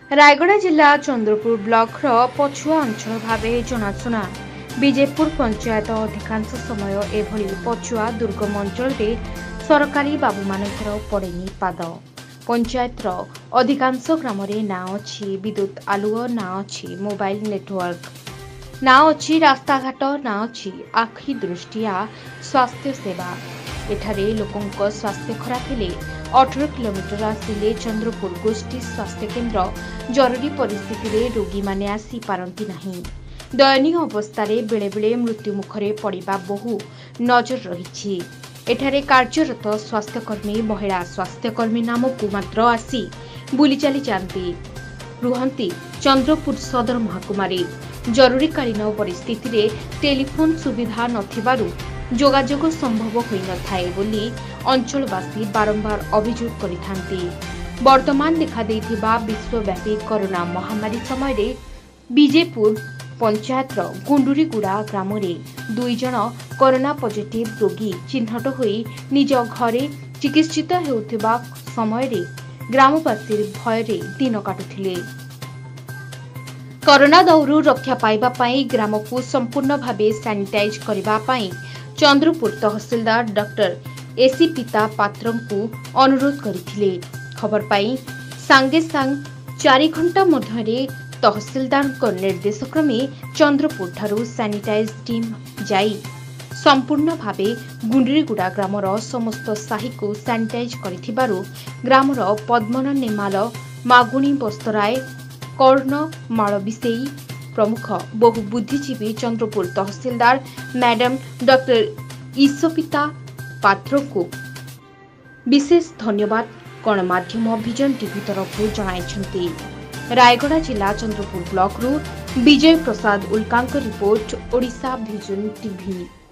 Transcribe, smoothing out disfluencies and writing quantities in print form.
रायगड़ा जिला चंद्रपुर ब्लॉक पछुआ अंचल भाव जनाशुना विजेपुर पंचायत अधिकांश समय एभली पछुआ दुर्गम अंचल सरकारी बाबू मानकर पड़ेनी पाद। पंचायतर अधिकांश ग्राम ना अच्छी विद्युत आलुओ ना अच्छी मोबाइल नेटवर्क ना अच्छी रास्ताघाट ना अच्छी आखि दृष्टिया स्वास्थ्य सेवा। एठारे लोकों स्वास्थ्य खराब हेले 18 किलोमीटर आसिले चंद्रपुर गोष्ठी स्वास्थ्य केन्द्र जरूरी परिस्थिति रे रोगी माने आसी पारंती नहीं। दयनीय अवस्था बेले बेले मृत्यु मुखरे पड़िबा बहु नजर रही। एठारे कार्यरत स्वास्थ्यकर्मी महिला स्वास्थ्यकर्मी नामक मात्र आसी बुली चली जाती रुहंती चंद्रपुर सदर महकुमारी। जरूरीकालीन परिस्थिति रे टेलीफोन सुविधा नथिबारु जोगाजोग संभव होई न थाए बोली अंचलवासी बारंबार अभियोग करिथांती। वर्तमान देखा देइथिबा विश्वव्यापी कोरोना महामारी समय रे विजेपुर पंचायतर गुंडुरीगुड़ा ग्राम रे 2 जन कोरोना पॉजिटिव रोगी चिन्हट होई निज घरे चिकित्सित हेउथिबा समय रे ग्रामवासी भय रे दिन काटुथिले। कोरोना दाउरू रक्षा पाइबा पाई ग्राम को संपूर्ण भावे सैनिटाइज करिबा पाई चंद्रपुर तहसीलदार डॉक्टर एसी पिता पात्र को अनुरोध करथिले। खबर पाई सांगे सांग 4 घंटा मध्यरे तहसीलदार को निर्देश क्रमे चंद्रपुर ठारू सैनिटाइज टीम जाई संपूर्ण भावे गुंडुरीगुड़ा ग्रामर समस्त साही को सैनिटाइज करिथिबारु ग्रामर पद्मन नेमाल मागुणी बस्तराय कर्ण मालविसेई प्रमुख बहु बुद्धिजीवी चंद्रपुर तहसीलदार मैडम डॉक्टर ईशोपिता पात्र को विशेष धन्यवाद गणमाध्यम विजन टीवी तरफ जणाइछन्ति। रायगड़ा जिला चंद्रपुर ब्लॉक रु विजय प्रसाद उल्कांक रिपोर्ट ओडिशा विजन टीवी।